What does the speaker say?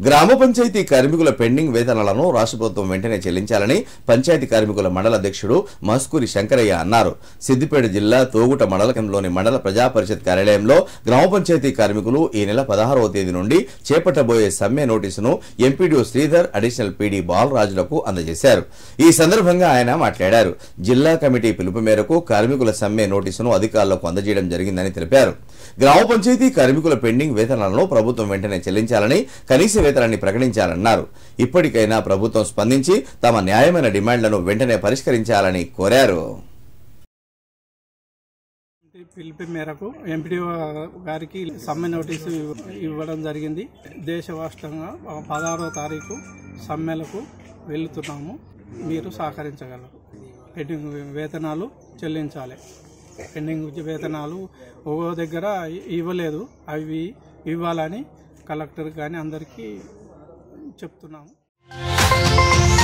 గ్రామ పంచాయతీ కార్మికుల పెండింగ్ వేతనాలను రాష్ట్ర ప్రభుత్వం వెంటనే చెల్లించాలని పంచాయతీ కార్మికుల మండల అధ్యక్షుడు మస్కూరి శంకరయ్య అన్నారు. సిద్దిపేట జిల్లా తోగుట మండల కేంద్రంలోని మండల ప్రజా పరిషత్ కార్యాలయంలో గ్రామ పంచాయతీ కార్మికులు ఈ నెల 16వ తేదీ నుండి చేపట్టబోయే సమ్మె నోటీసును ఎంపీడీఓ శ్రీధర్, అడిషనల్ పీడీ బాలరాజులకు అందజేశారు. ఈ సందర్భంగా ఆయన మాట్లాడారు. జిల్లా కమిటీ పిలుపు మేరకు కార్మికుల సమ్మె నోటీసును అధికారులకు అందజేయడం జరిగిందని తెలిపారు. గ్రామ పంచాయతీ కార్మికుల పెండింగ్ వేతనాలను ప్రభుత్వం వెంటనే చెల్లించాలని, కనీస వేతనాన్ని ప్రకటించాలన్నారు. ఇప్పటికైనా ప్రభుత్వం స్పందించి తమ న్యాయమైన డిమాండ్లను వెంటనే పరిష్కరించాలని కోరారు. పిలుపు మేరకు ఎంపీడీఓ గారికి సమ్మె నోటీసు ఇవ్వడం జరిగింది. దేశవ్యాప్తంగా 16వ తారీఖు సమ్మెలకు వెళ్తున్నాము. మీరు సహకరించగలరు. పెండింగ్ వేతనాలు చెల్లించాలి. పెండింగ్ వేతనాలు ఒక్కో దగ్గర ఇవ్వలేదు, అవి ఇవ్వాలని కలెక్టర్ కానీ అందరికీ చెప్తున్నాము.